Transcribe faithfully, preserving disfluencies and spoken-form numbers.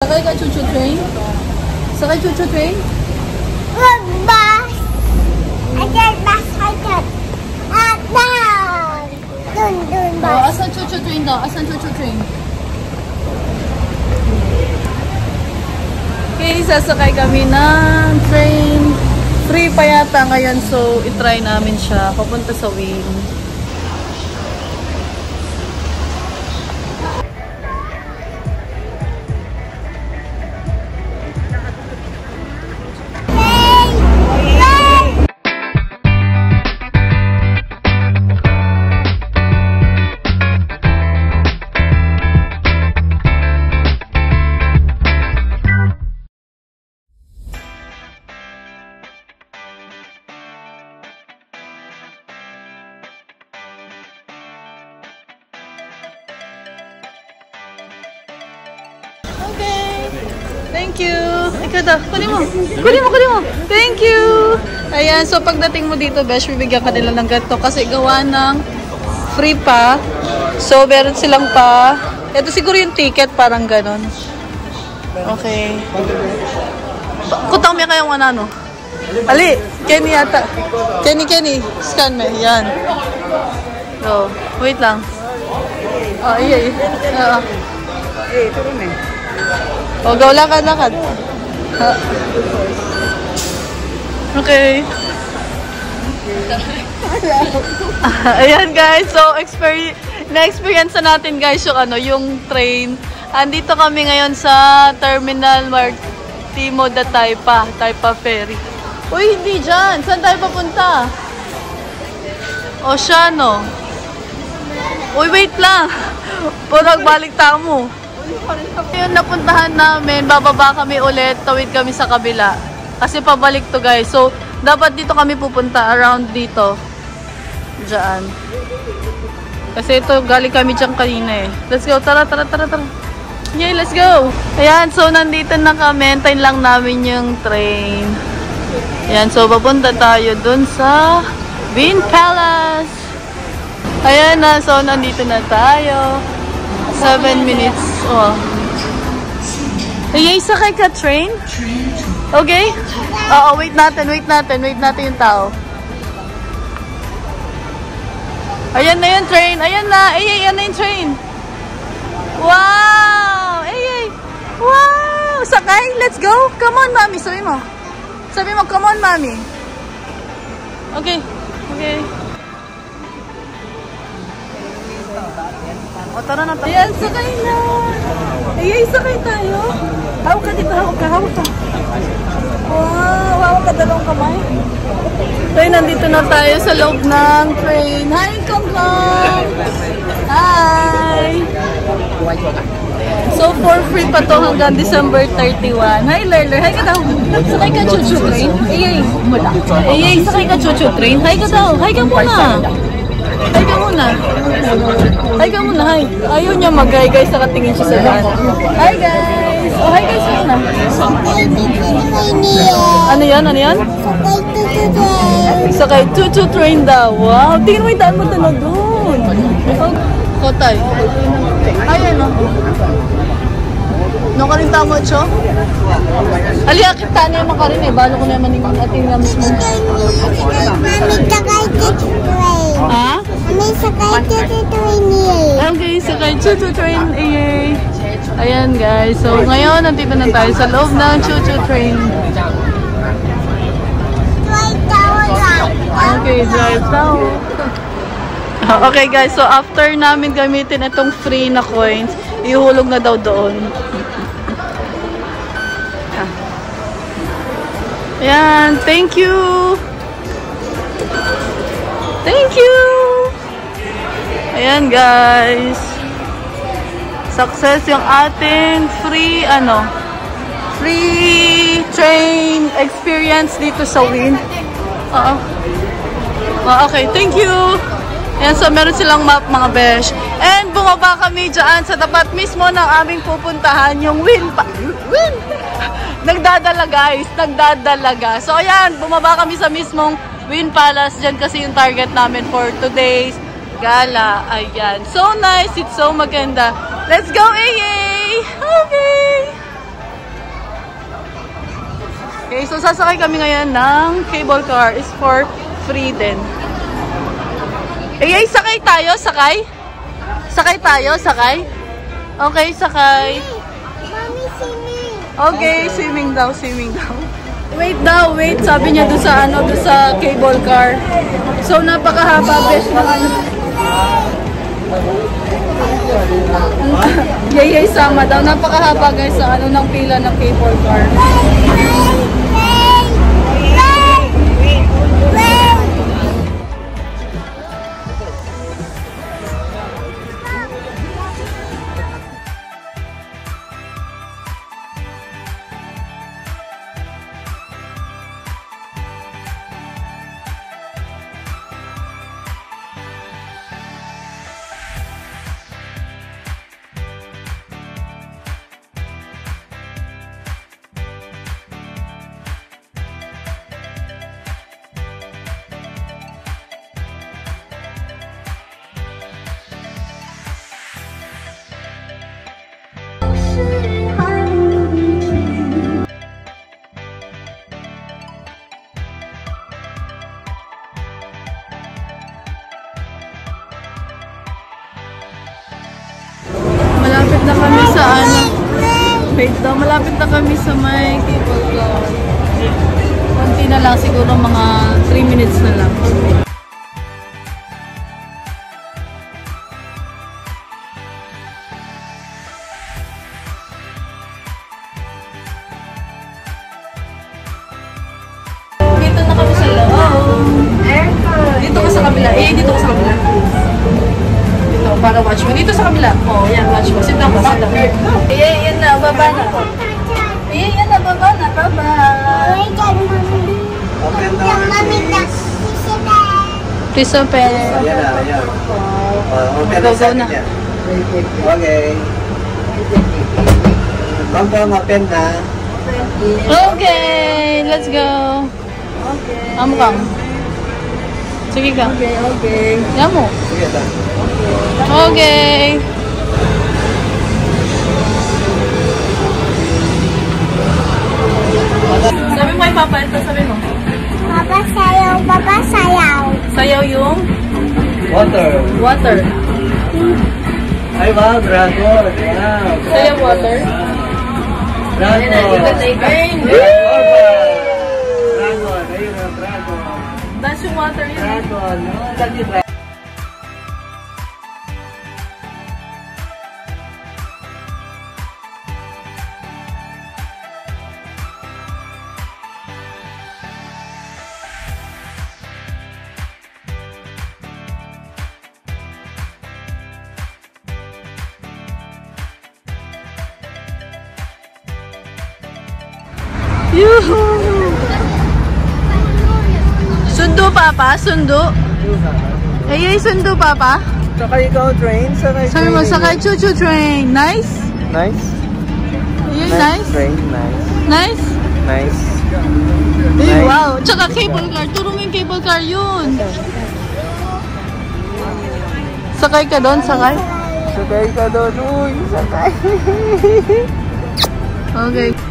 Sakay ka chuchu train? Sakay chuchu train? Bus! Ayan, bus, ayan. At down! Dun, dun, bus. Oh, asan chuchu train daw? Asan chuchu train? Okay, sasakay kami ng train. Free pa yata ngayon, so itry namin siya. Papunta sa Win. Thank you. Ikaw daw. Kunin mo. Kunin mo, kunin mo. Thank you. Ayan. So, pagdating mo dito, Besh, bibigyan ka nila ng ganito kasi gawa ng free pa. So, meron silang pa. Ito siguro yung ticket, parang ganon. Okay. Kutang mo kayong ano. Ali, Kenny yata. Kenny, Kenny. Scan me. Yan. So, wait lang. Oh, iya, iya. Oo. Eh, turun eh. O, go, lakad, lakad. Ha. Okay. Ayan, guys. So, experience, na-experience na natin, guys, yung, ano, yung train. Andito kami ngayon sa Terminal Martimo da Taipa. Taipa Ferry. Uy, hindi dyan. Saan tayo papunta? Oceano. Uy, wait lang. Purag balik tamo. Yung napuntahan namin, bababa kami ulit, tawid kami sa kabila. Kasi pabalik to, guys. So, dapat dito kami pupunta, around dito. Diyan. Kasi ito, galing kami dyan kanina eh. Let's go, tara, tara, tara, tara. Yay, let's go! Ayan, so nandito na kami. Hintayin lang namin yung train. Ayan, so papunta tayo dun sa Win Palace. Ayan na, so nandito na tayo. Seven minutes. Oh. Ay, sakay ka train? Okay? Oo, wait natin, wait natin, wait natin yung tao. Ayan na yung train. Ayan na. Ay, ayan na yung train. Wow! Ay, ay. Wow! Sakay, let's go. Come on, mami. Sabi mo. Sabi mo, come on, mami. Okay. Okay. O, tara na tayo. Ayan, sakay na. Ay, sakay tayo. Hawak ka dito, hawak ka, hawak ka. Wow, hawak ka dalawang kamay. So, nandito na tayo sa loob ng train. Hi, Kong Kong! Hi! So, for free pa to hanggang December thirty-first. Hi, Lerler. Hi ka daw. Sakay ka chuchu train. Ay, ay. Ay, ay, sakay ka chuchu train. Hi ka daw. Hi ka muna. Hi ka muna. Hi ka muna, hi. Ayaw niya mag-hi, guys. Nakatingin siya sa daan. Hi, guys. Oh, hi, guys. Muna. Ano yan? Ano yan? Sakay chuchu train daw. Wow. Tingnan mo yung daan mo talaga doon. Kotay. Ayan, no? No ka rin tamo, Cho? Aliya, kita na yung makarin eh. Balo ko na naman yung ating na mismo. Mami, sakay chuchu train. Ha? Mami, sakay chuchu train eh. Okay, sakay chuchu train eh. Ayan, guys. So, ngayon, nandito na tayo sa loob ng chuchu train. Drive down lang. Okay, drive down. Okay, guys. So, after namin gamitin itong free na coins, ihulog na daw doon. Ayan, thank you. Thank you. Ayan, guys. Success yung ating free, ano, free train experience dito sa Win. Oo. Oh, okay, thank you. Ayan, so meron silang map, mga besh. And bumaba kami dyan sa tapat mismo ng aming pupuntahan, yung Win pa. Win! Nagdadala, guys. Nagdadalaga. So, ayan, bumaba kami sa mismong Win Palace. Dyan kasi yung target namin for today's gala. Ayan. So nice. It's so maganda. Let's go, A A! Okay! So, sasakay kami ngayon ng cable car. Is for free din. Eh, ay, sakay tayo? Sakay? Sakay tayo? Sakay? Okay, sakay. Mommy, swimming. Okay, swimming daw, swimming daw. Wait daw, wait. Sabi niya doon sa, ano, doon sa cable car. So, napakahaba, besh, ng ano. Yay, yay, sama daw. Napakahaba, guys, sa ano, ng pila ng cable car. Malapit na kami sa ano. Wait daw, malapit na kami sa may cable car. Konti na lang, siguro mga three minutes na lang. Dito na kami sa loob. Dito ka sa kabila. Eh, dito ka sa kabila. Dito, para watch mo. Dito sa kabila. Oh, yan, watch mo. Sit down ka, sit down. Eh, yan na, baba na. Eh, yan na, baba na. Bye-bye. Wait, mommy. Open na. Yung mommy na. Please open. Ayan na, ayan. Oh, open Go, na sa go na. akin yan. Okay. Bang open na. Okay, let's go. Okay. Amo kang. Sige ka. Okay, okay. Yan mo. Sige ta. Okay. Sabi mo kay Papa, ito sabi mo. Papa sayaw, Papa sayaw. Sayaw yung Water. water. Ay, wow, dragon. Wow. Sayaw water. Dragon. Burn. Dragon. Ayun ang dragon. That's yung water yun. Dragon. Oh, lagi dragon. Yuhu! Sundo, Papa? Sundo? Ay, ay, sundo, Papa? Sakay ikaw train. Sakay Sabi mo, sakay choo-choo train. Nice? Nice. Ay, nice? Train. Nice. Nice? Nice. Ay, Nice. wow. Tsaka cable car. Turo mo yung cable car yun. Sakay ka doon, sakay? Sakay ka doon. Uy, sakay. Okay.